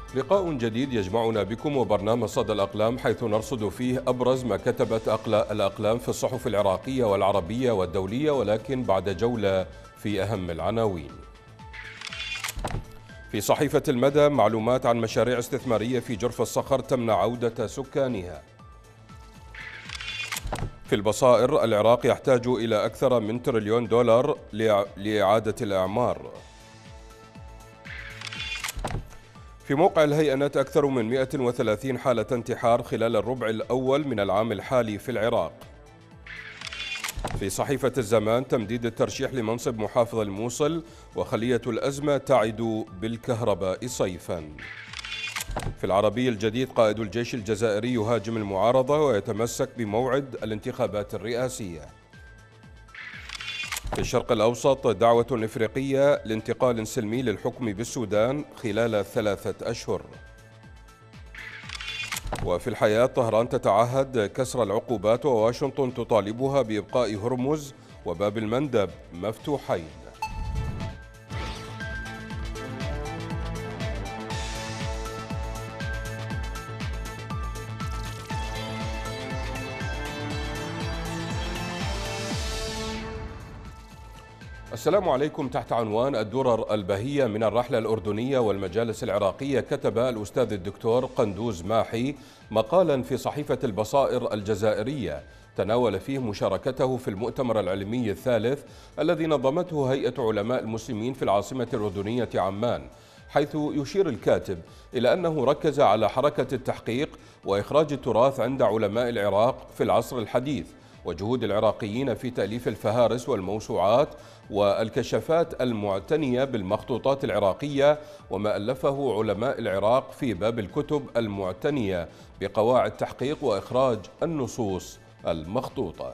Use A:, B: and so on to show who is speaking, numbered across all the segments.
A: لقاء جديد يجمعنا بكم وبرنامج صدى الأقلام، حيث نرصد فيه أبرز ما كتبت الأقلام في الصحف العراقية والعربية والدولية، ولكن بعد جولة في أهم العناوين. في صحيفة المدى معلومات عن مشاريع استثمارية في جرف الصخر تمنع عودة سكانها. في البصائر العراق يحتاج إلى أكثر من تريليون دولار لإعادة الأعمار. في موقع الهيئة أكثر من 130 حالة انتحار خلال الربع الأول من العام الحالي في العراق. في صحيفة الزمان تمديد الترشيح لمنصب محافظ الموصل وخلية الأزمة تعد بالكهرباء صيفا. في العربي الجديد قائد الجيش الجزائري يهاجم المعارضة ويتمسك بموعد الانتخابات الرئاسية. في الشرق الأوسط دعوة إفريقية لانتقال سلمي للحكم بالسودان خلال 3 أشهر. وفي الحياة طهران تتعهد كسر العقوبات وواشنطن تطالبها بإبقاء هرمز وباب المندب مفتوحين. السلام عليكم. تحت عنوان الدرر البهية من الرحلة الأردنية والمجالس العراقية، كتب الأستاذ الدكتور قندوز ماحي مقالا في صحيفة البصائر الجزائرية تناول فيه مشاركته في المؤتمر العلمي الثالث الذي نظمته هيئة علماء المسلمين في العاصمة الأردنية عمان، حيث يشير الكاتب إلى أنه ركز على حركة التحقيق وإخراج التراث عند علماء العراق في العصر الحديث، وجهود العراقيين في تأليف الفهارس والموسوعات والكشافات المعتنية بالمخطوطات العراقية، وما ألفه علماء العراق في باب الكتب المعتنية بقواعد تحقيق وإخراج النصوص المخطوطة.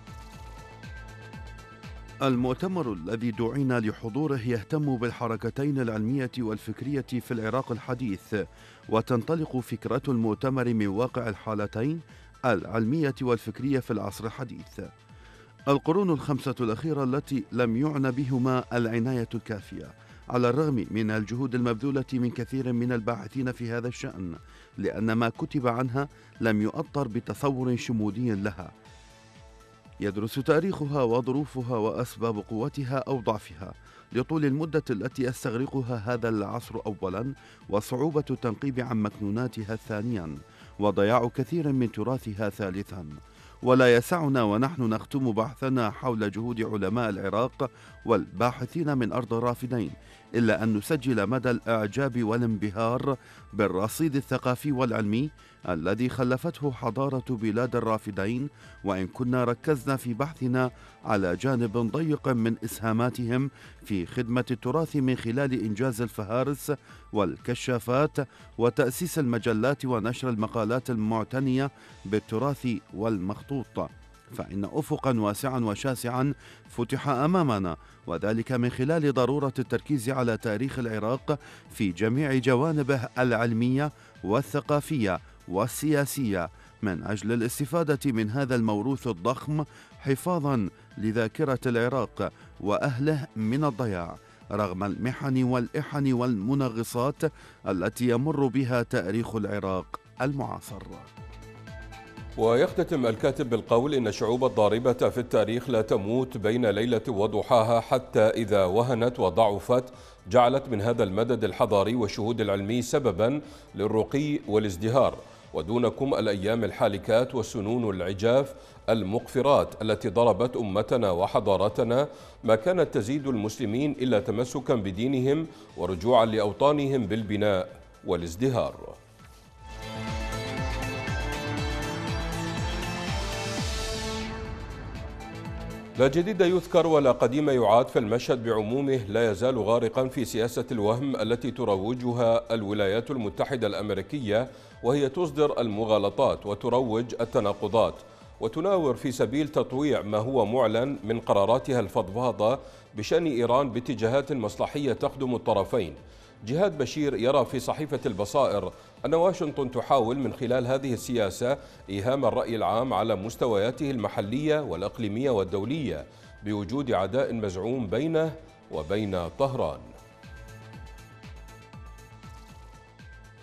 B: المؤتمر الذي دعينا لحضوره يهتم بالحركتين العلمية والفكرية في العراق الحديث، وتنطلق فكرة المؤتمر من واقع الحالتين العلمية والفكرية في العصر الحديث. القرون الخمسة الأخيرة التي لم يعنى بهما العناية الكافية على الرغم من الجهود المبذولة من كثير من الباحثين في هذا الشأن، لأن ما كتب عنها لم يؤطر بتصور شمولي لها يدرس تاريخها وظروفها وأسباب قوتها أو ضعفها لطول المدة التي يستغرقها هذا العصر أولا، وصعوبة التنقيب عن مكنوناتها ثانيا، وضياع كثير من تراثها ثالثا. ولا يسعنا ونحن نختم بحثنا حول جهود علماء العراق والباحثين من أرض الرافدين إلا أن نسجل مدى الإعجاب والانبهار بالرصيد الثقافي والعلمي الذي خلفته حضارة بلاد الرافدين، وإن كنا ركزنا في بحثنا على جانب ضيق من إسهاماتهم في خدمة التراث من خلال إنجاز الفهارس والكشافات وتأسيس المجلات ونشر المقالات المعتنية بالتراث والمخطوط، فإن أفقا واسعا وشاسعا فتح أمامنا، وذلك من خلال ضرورة التركيز على تاريخ العراق في جميع جوانبه العلمية والثقافية والسياسية من أجل الاستفادة من هذا الموروث الضخم حفاظا لذاكرة العراق وأهله من الضياع رغم المحن والإحن والمنغصات التي يمر بها تاريخ العراق المعاصر.
A: ويختتم الكاتب بالقول إن الشعوب الضاربة في التاريخ لا تموت بين ليلة وضحاها، حتى إذا وهنت وضعفت جعلت من هذا المدد الحضاري والشهود العلمي سببا للرقي والازدهار، ودونكم الأيام الحالكات والسنون العجاف المقفرات التي ضربت أمتنا وحضارتنا ما كانت تزيد المسلمين إلا تمسكا بدينهم ورجوعا لأوطانهم بالبناء والازدهار. لا جديد يذكر ولا قديم يعاد، فالمشهد بعمومه لا يزال غارقا في سياسة الوهم التي تروجها الولايات المتحدة الأمريكية، وهي تصدر المغالطات وتروج التناقضات وتناور في سبيل تطويع ما هو معلن من قراراتها الفضفاضة بشأن إيران باتجاهات مصلحية تخدم الطرفين. جهاد بشير يرى في صحيفة البصائر أن واشنطن تحاول من خلال هذه السياسة إيهام الرأي العام على مستوياته المحلية والإقليمية والدولية بوجود عداء مزعوم بينه وبين طهران.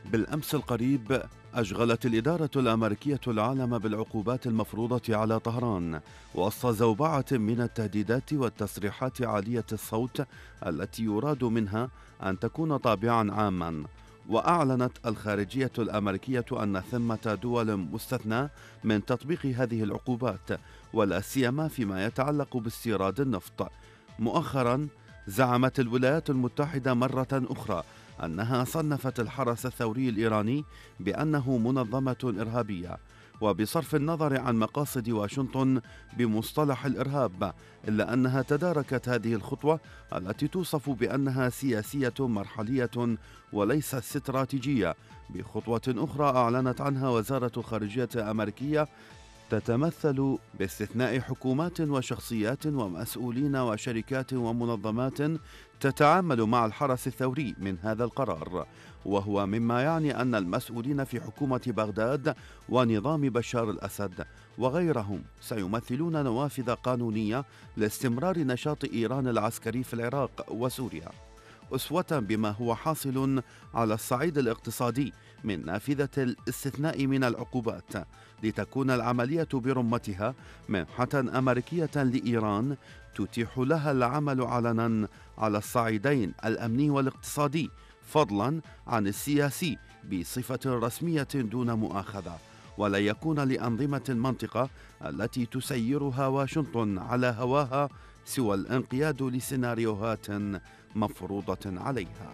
B: بالأمس القريب أشغلت الإدارة الأمريكية العالم بالعقوبات المفروضة على طهران وسط زوبعة من التهديدات والتصريحات عالية الصوت التي يراد منها أن تكون طابعا عاما. وأعلنت الخارجية الأمريكية أن ثمة دول مستثنى من تطبيق هذه العقوبات، ولا سيما فيما يتعلق باستيراد النفط. مؤخرا زعمت الولايات المتحدة مرة أخرى أنها صنفت الحرس الثوري الإيراني بأنه منظمة إرهابية، وبصرف النظر عن مقاصد واشنطن بمصطلح الإرهاب، إلا أنها تداركت هذه الخطوة التي توصف بأنها سياسية مرحلية وليست استراتيجية بخطوة أخرى أعلنت عنها وزارة الخارجية الأمريكية، تتمثل باستثناء حكومات وشخصيات ومسؤولين وشركات ومنظمات تتعامل مع الحرس الثوري من هذا القرار، وهو مما يعني أن المسؤولين في حكومة بغداد ونظام بشار الأسد وغيرهم سيمثلون نوافذ قانونية لاستمرار نشاط إيران العسكري في العراق وسوريا، أسوة بما هو حاصل على الصعيد الاقتصادي من نافذة الاستثناء من العقوبات، لتكون العملية برمتها منحة أمريكية لإيران تتيح لها العمل علنا على الصعيدين الأمني والاقتصادي، فضلا عن السياسي بصفة رسمية دون مؤاخذة، ولا يكون لأنظمة المنطقة التي تسيرها واشنطن على هواها سوى الانقياد لسيناريوهات مفروضة عليها.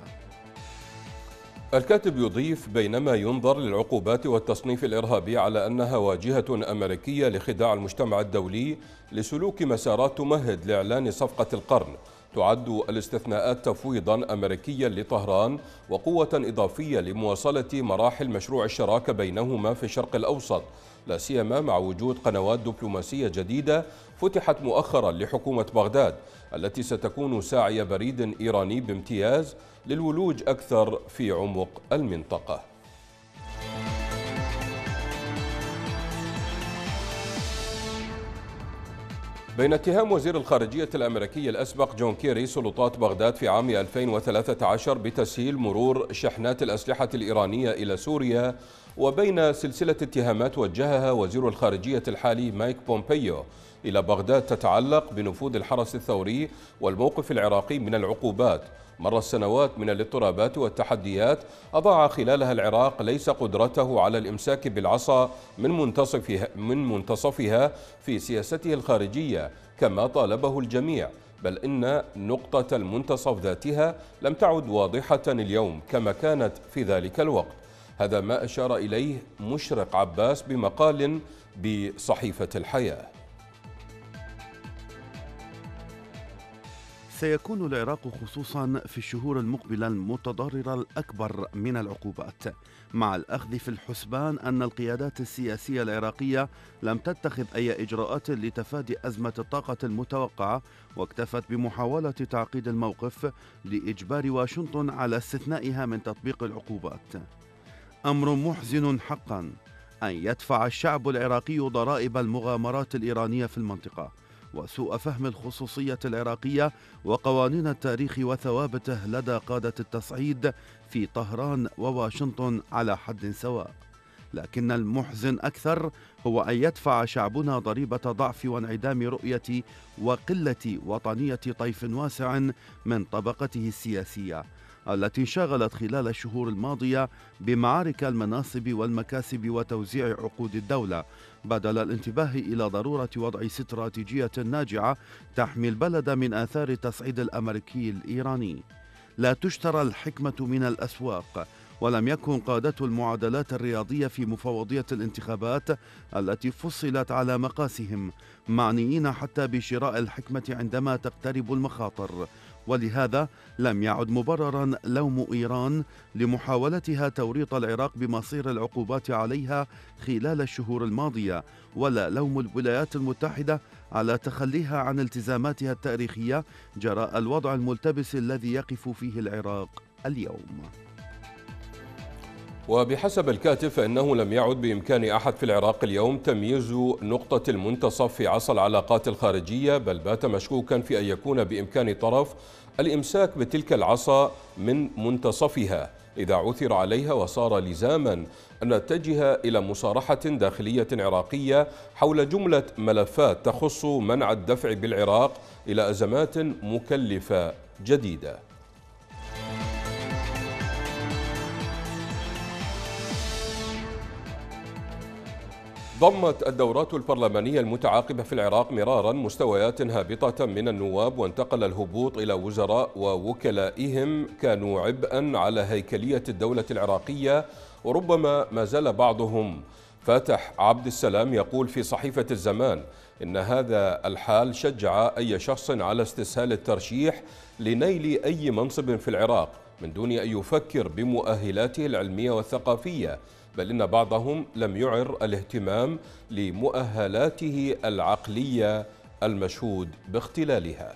A: الكاتب يضيف: بينما ينظر للعقوبات والتصنيف الإرهابي على أنها واجهة أمريكية لخداع المجتمع الدولي لسلوك مسارات تمهد لإعلان صفقة القرن، تعد الاستثناءات تفويضا أمريكيا لطهران وقوة إضافية لمواصلة مراحل مشروع الشراكة بينهما في الشرق الأوسط، لا سيما مع وجود قنوات دبلوماسية جديدة فتحت مؤخرا لحكومة بغداد، التي ستكون ساعي بريد إيراني بامتياز للولوج أكثر في عمق المنطقة. بين اتهام وزير الخارجية الأمريكي الأسبق جون كيري سلطات بغداد في عام 2013 بتسهيل مرور شحنات الأسلحة الإيرانية إلى سوريا، وبين سلسلة اتهامات وجهها وزير الخارجية الحالي مايك بومبيو إلى بغداد تتعلق بنفوذ الحرس الثوري والموقف العراقي من العقوبات، مر السنوات من الاضطرابات والتحديات أضاع خلالها العراق ليس قدرته على الإمساك بالعصا من منتصفها في سياسته الخارجية كما طالبه الجميع، بل إن نقطة المنتصف ذاتها لم تعد واضحة اليوم كما كانت في ذلك الوقت. هذا ما أشار إليه مشرق عباس بمقال بصحيفة الحياة.
B: سيكون العراق خصوصا في الشهور المقبلة المتضررة الأكبر من العقوبات، مع الأخذ في الحسبان أن القيادات السياسية العراقية لم تتخذ أي إجراءات لتفادي أزمة الطاقة المتوقعة، واكتفت بمحاولة تعقيد الموقف لإجبار واشنطن على استثنائها من تطبيق العقوبات. أمر محزن حقا أن يدفع الشعب العراقي ضرائب المغامرات الإيرانية في المنطقة وسوء فهم الخصوصية العراقية وقوانين التاريخ وثوابته لدى قادة التصعيد في طهران وواشنطن على حد سواء. لكن المحزن أكثر هو أن يدفع شعبنا ضريبة ضعف وانعدام رؤية وقلة وطنية طيف واسع من طبقته السياسية، التي انشغلت خلال الشهور الماضية بمعارك المناصب والمكاسب وتوزيع عقود الدولة، بدل الانتباه إلى ضرورة وضع استراتيجية ناجعة تحمي البلد من آثار التصعيد الأمريكي الإيراني. لا تشترى الحكمة من الأسواق، ولم يكن قادة المعادلات الرياضية في مفوضية الانتخابات التي فصلت على مقاسهم معنيين حتى بشراء الحكمة عندما تقترب المخاطر، ولهذا لم يعد مبررا لوم إيران لمحاولتها توريط العراق بمصير العقوبات عليها خلال الشهور الماضية، ولا لوم الولايات المتحدة على تخليها عن التزاماتها التاريخية جراء الوضع الملتبس الذي يقف فيه العراق اليوم.
A: وبحسب الكاتب فإنه لم يعد بإمكان أحد في العراق اليوم تمييز نقطة المنتصف في عصا العلاقات الخارجية، بل بات مشكوكا في أن يكون بإمكان طرف الإمساك بتلك العصا من منتصفها، إذا عثر عليها، وصار لزاما أن نتجه إلى مصارحة داخلية عراقية حول جملة ملفات تخص منع الدفع بالعراق إلى أزمات مكلفة جديدة. ضمت الدورات البرلمانية المتعاقبة في العراق مرارا مستويات هابطة من النواب، وانتقل الهبوط إلى وزراء ووكلائهم كانوا عبئا على هيكلية الدولة العراقية، وربما ما زال بعضهم. فاتح عبد السلام يقول في صحيفة الزمان إن هذا الحال شجع أي شخص على استسهال الترشيح لنيل أي منصب في العراق من دون أن يفكر بمؤهلاته العلمية والثقافية، بل إن بعضهم لم يعر الاهتمام لمؤهلاته العقلية المشهود باختلالها.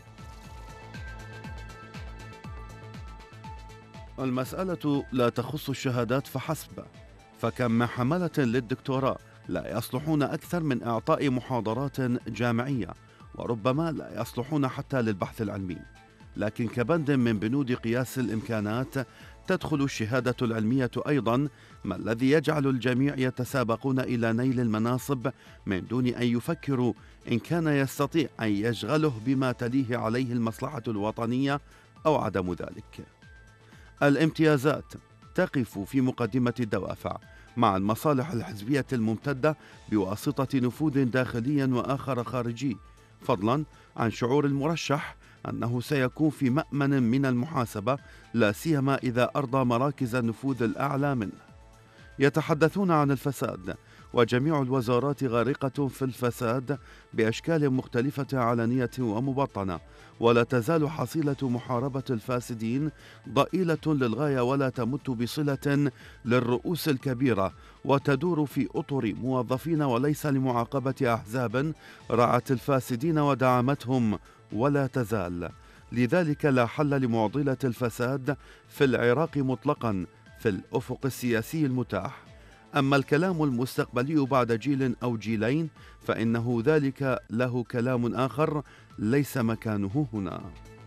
B: المسألة لا تخص الشهادات فحسب، فكم من حملة للدكتوراه لا يصلحون أكثر من إعطاء محاضرات جامعية، وربما لا يصلحون حتى للبحث العلمي. لكن كبند من بنود قياس الإمكانات تدخل الشهادة العلمية أيضا، ما الذي يجعل الجميع يتسابقون إلى نيل المناصب من دون أن يفكروا إن كان يستطيع أن يشغله بما تليه عليه المصلحة الوطنية أو عدم ذلك. الامتيازات تقف في مقدمة الدوافع مع المصالح الحزبية الممتدة بواسطة نفوذ داخلي وآخر خارجي، فضلا عن شعور المرشح أنه سيكون في مأمن من المحاسبة، لا سيما إذا أرضى مراكز النفوذ الأعلى منه. يتحدثون عن الفساد، وجميع الوزارات غارقة في الفساد بأشكال مختلفة علنية ومبطنة، ولا تزال حصيلة محاربة الفاسدين ضئيلة للغاية، ولا تمت بصلة للرؤوس الكبيرة، وتدور في أطر موظفين وليس لمعاقبة أحزاب رعت الفاسدين ودعمتهم ولا تزال. لذلك لا حل لمعضلة الفساد في العراق مطلقا في الأفق السياسي المتاح. أما الكلام المستقبلي بعد جيل أو جيلين فإنه ذلك له كلام آخر ليس مكانه هنا.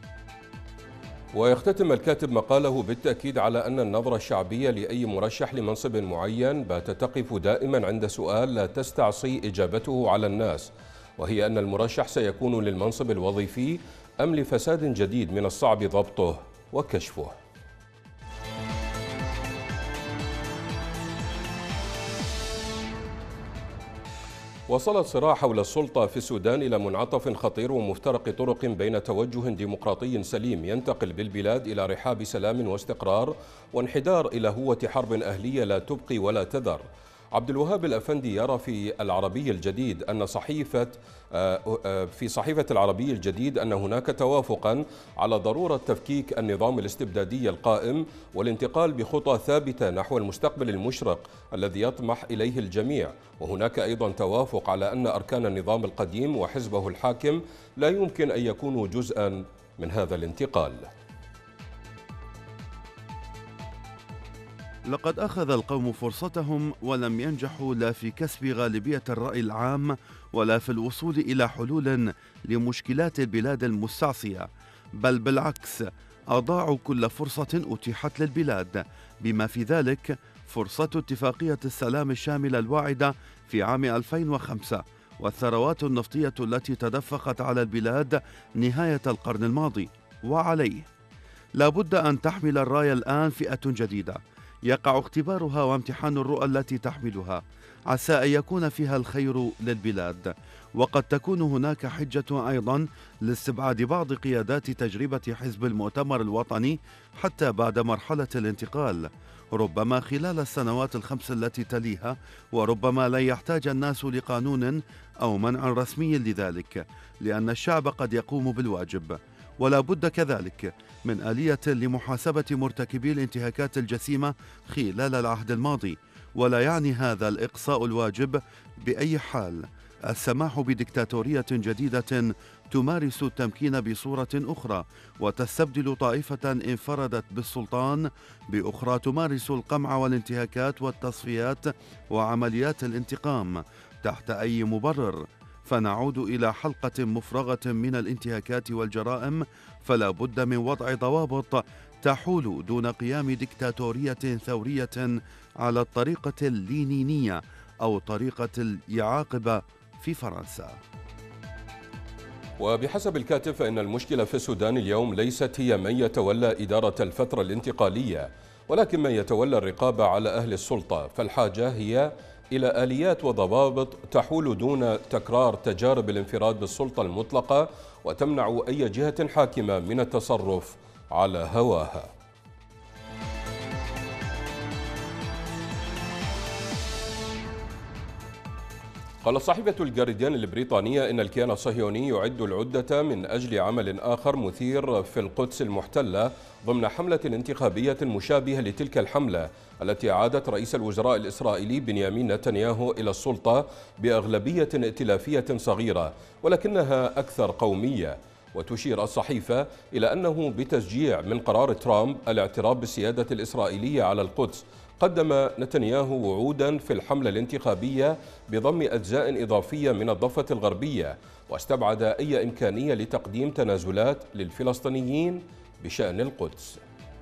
A: ويختتم الكاتب مقاله بالتأكيد على أن النظرة الشعبية لأي مرشح لمنصب معين باتت تقف دائما عند سؤال لا تستعصي إجابته على الناس، وهي أن المرشح سيكون للمنصب الوظيفي أم لفساد جديد من الصعب ضبطه وكشفه. وصل الصراع حول السلطة في السودان إلى منعطف خطير ومفترق طرق بين توجه ديمقراطي سليم ينتقل بالبلاد إلى رحاب سلام واستقرار، وانحدار إلى هوة حرب أهلية لا تبقي ولا تذر. عبد الوهاب الأفندي يرى في العربي الجديد في صحيفة العربي الجديد أن هناك توافقا على ضرورة تفكيك النظام الاستبدادي القائم والانتقال بخطى ثابتة نحو المستقبل المشرق الذي يطمح إليه الجميع، وهناك أيضا توافق على أن أركان النظام القديم وحزبه الحاكم لا يمكن أن يكونوا جزءا من هذا الانتقال.
B: لقد أخذ القوم فرصتهم ولم ينجحوا لا في كسب غالبية الرأي العام ولا في الوصول إلى حلول لمشكلات البلاد المستعصية، بل بالعكس أضاعوا كل فرصة أتيحت للبلاد، بما في ذلك فرصة اتفاقية السلام الشاملة الواعدة في عام 2005 والثروات النفطية التي تدفقت على البلاد نهاية القرن الماضي. وعليه لا بد أن تحمل الراية الآن فئة جديدة يقع اختبارها وامتحان الرؤى التي تحملها، عسى أن يكون فيها الخير للبلاد. وقد تكون هناك حجة أيضا لاستبعاد بعض قيادات تجربة حزب المؤتمر الوطني حتى بعد مرحلة الانتقال، ربما خلال السنوات الخمس التي تليها، وربما لا يحتاج الناس لقانون أو منع رسمي لذلك، لأن الشعب قد يقوم بالواجب. ولا بد كذلك من آلية لمحاسبة مرتكبي الانتهاكات الجسيمة خلال العهد الماضي، ولا يعني هذا الإقصاء الواجب بأي حال السماح بديكتاتورية جديدة تمارس التمكين بصورة أخرى وتستبدل طائفة انفردت بالسلطان بأخرى تمارس القمع والانتهاكات والتصفيات وعمليات الانتقام تحت أي مبرر، فنعود إلى حلقة مفرغة من الانتهاكات والجرائم. فلا بد من وضع ضوابط تحول دون قيام ديكتاتورية ثورية على الطريقة اللينينية أو طريقة اليعاقبة في فرنسا.
A: وبحسب الكاتب فإن المشكلة في السودان اليوم ليست هي من يتولى إدارة الفترة الانتقالية، ولكن من يتولى الرقابة على أهل السلطة، فالحاجة هي إلى آليات وضوابط تحول دون تكرار تجارب الانفراد بالسلطة المطلقة وتمنع أي جهة حاكمة من التصرف على هواها. قالت صحيفة الجارديان البريطانية إن الكيان الصهيوني يعد العدة من أجل عمل آخر مثير في القدس المحتلة ضمن حملة انتخابية مشابهة لتلك الحملة التي أعادت رئيس الوزراء الإسرائيلي بنيامين نتنياهو إلى السلطة بأغلبية ائتلافية صغيرة ولكنها أكثر قومية. وتشير الصحيفة إلى أنه بتشجيع من قرار ترامب الاعتراف بالسيادة الإسرائيلية على القدس قدم نتنياهو وعودا في الحملة الانتخابية بضم أجزاء إضافية من الضفة الغربية، واستبعد أي إمكانية لتقديم تنازلات للفلسطينيين بشأن القدس.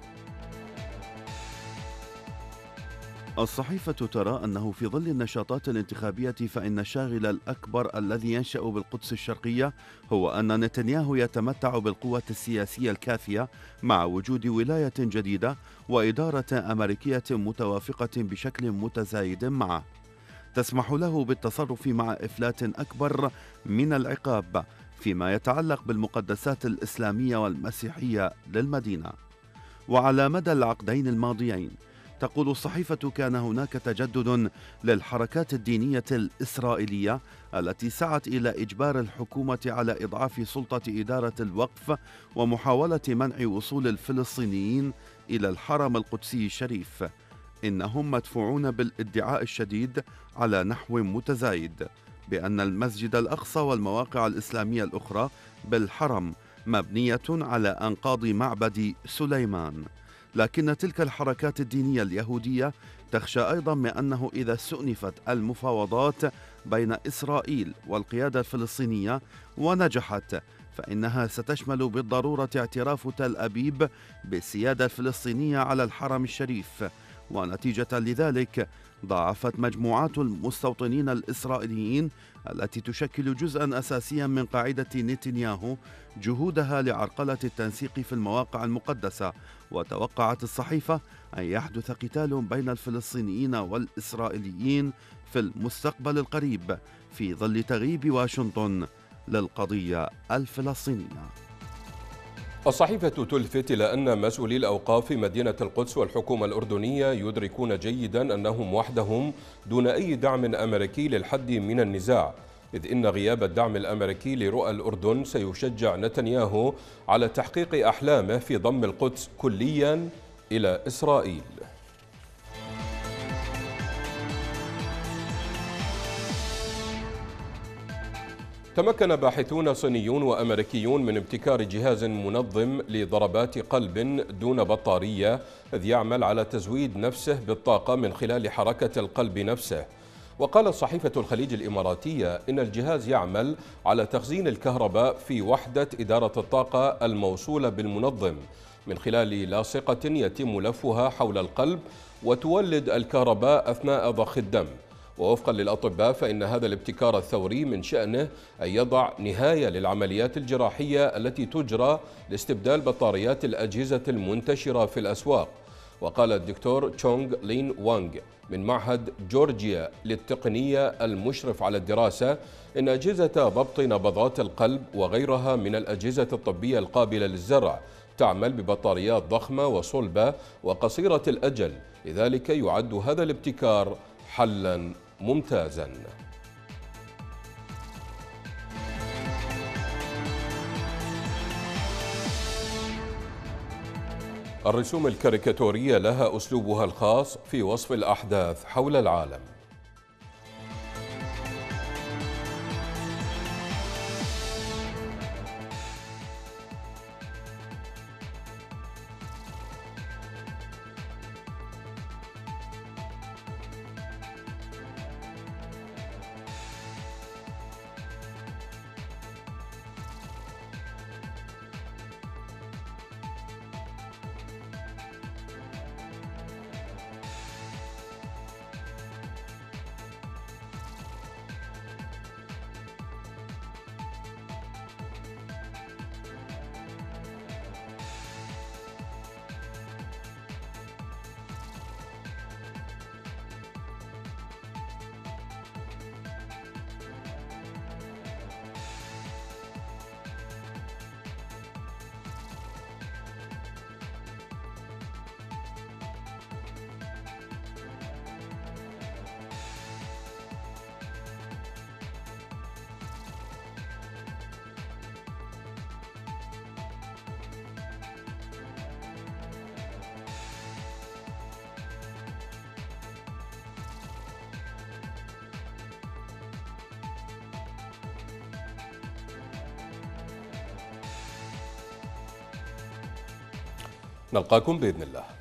B: الصحيفة ترى أنه في ظل النشاطات الانتخابية فإن الشاغل الأكبر الذي ينشأ بالقدس الشرقية هو أن نتنياهو يتمتع بالقوة السياسية الكافية مع وجود ولاية جديدة وإدارة أمريكية متوافقة بشكل متزايد معه تسمح له بالتصرف مع إفلات أكبر من العقاب فيما يتعلق بالمقدسات الإسلامية والمسيحية للمدينة. وعلى مدى العقدين الماضيين تقول الصحيفة كان هناك تجدد للحركات الدينية الإسرائيلية التي سعت إلى إجبار الحكومة على إضعاف سلطة إدارة الوقف ومحاولة منع وصول الفلسطينيين إلى الحرم القدسي الشريف. إنهم مدفوعون بالادعاء الشديد على نحو متزايد بأن المسجد الأقصى والمواقع الإسلامية الأخرى بالحرم مبنية على أنقاض معبد سليمان. لكن تلك الحركات الدينية اليهودية تخشى أيضا من أنه إذا استؤنفت المفاوضات بين إسرائيل والقيادة الفلسطينية ونجحت فإنها ستشمل بالضرورة اعتراف تل أبيب بالسيادة الفلسطينية على الحرم الشريف، ونتيجة لذلك ضاعفت مجموعات المستوطنين الإسرائيليين التي تشكل جزءا أساسيا من قاعدة نتنياهو جهودها لعرقلة التنسيق في المواقع المقدسة. وتوقعت الصحيفة أن يحدث قتال بين الفلسطينيين والإسرائيليين في المستقبل القريب في ظل تغيب واشنطن للقضية الفلسطينية.
A: الصحيفة تلفت إلى أن مسؤولي الأوقاف في مدينة القدس والحكومة الأردنية يدركون جيدا أنهم وحدهم دون أي دعم أمريكي للحد من النزاع، إذ إن غياب الدعم الأمريكي لرؤى الأردن سيشجع نتنياهو على تحقيق أحلامه في ضم القدس كليا إلى إسرائيل. تمكن باحثون صينيون وأمريكيون من ابتكار جهاز منظم لضربات قلب دون بطارية، إذ يعمل على تزويد نفسه بالطاقة من خلال حركة القلب نفسه. وقالت صحيفة الخليج الإماراتية إن الجهاز يعمل على تخزين الكهرباء في وحدة إدارة الطاقة الموصولة بالمنظم من خلال لاصقة يتم لفها حول القلب وتولد الكهرباء أثناء ضخ الدم. ووفقا للأطباء فإن هذا الابتكار الثوري من شأنه أن يضع نهاية للعمليات الجراحية التي تجرى لاستبدال بطاريات الأجهزة المنتشرة في الأسواق. وقال الدكتور تشونغ لين وانغ من معهد جورجيا للتقنية المشرف على الدراسة إن أجهزة ضبط نبضات القلب وغيرها من الأجهزة الطبية القابلة للزرع تعمل ببطاريات ضخمة وصلبة وقصيرة الأجل، لذلك يعد هذا الابتكار حلا ممتازا. الرسوم الكاريكاتورية لها أسلوبها الخاص في وصف الأحداث حول العالم. نلقاكم بإذن الله.